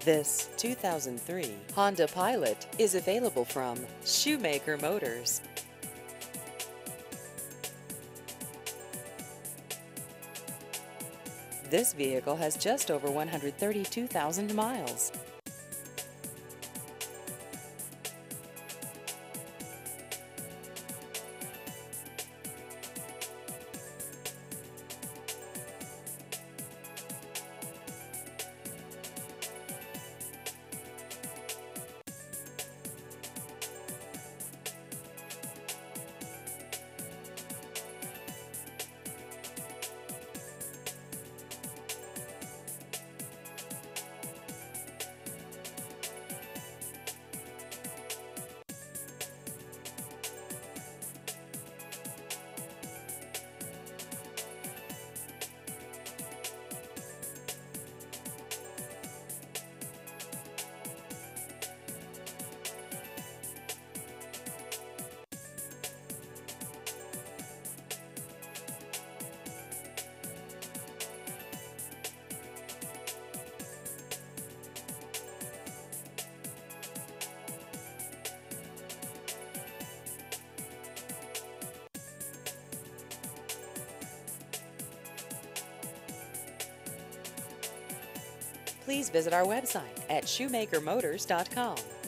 This 2003 Honda Pilot is available from Shumaker Motors. This vehicle has just over 132,000 miles. Please visit our website at shumakermotors.com.